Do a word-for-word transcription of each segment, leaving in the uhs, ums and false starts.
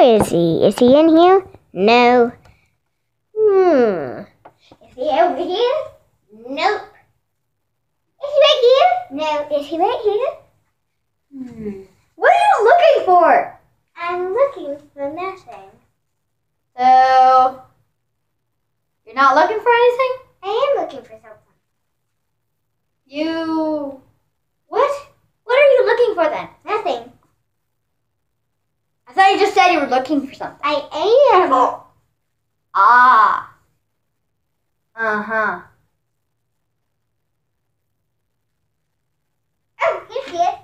Where is he? Is he in here? No. Hmm. Is he over here? Nope. Is he right here? No. Is he right here? Hmm. What are you looking for? I'm looking for nothing. So, you're not looking for anything? I am looking for something. You... What? What are you looking for then? Nothing. I thought you just said you were looking for something. I am. Oh. Ah. Uh-huh. Oh, he's here.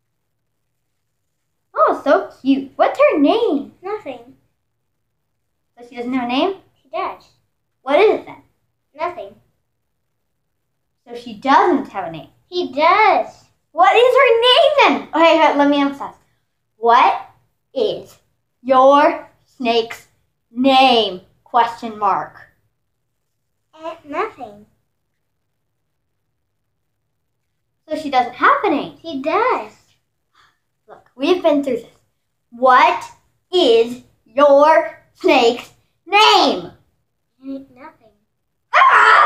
Oh, so cute. What's her name? Nothing. So she doesn't have a name? She does. What is it then? Nothing. So she doesn't have a name. He does. What is her name then? Okay, okay, let me emphasize. What is your snake's name? Question mark. Uh, nothing. So she doesn't have a name. He does. Look, we've been through this. What is your snake's name? Nothing. Ah!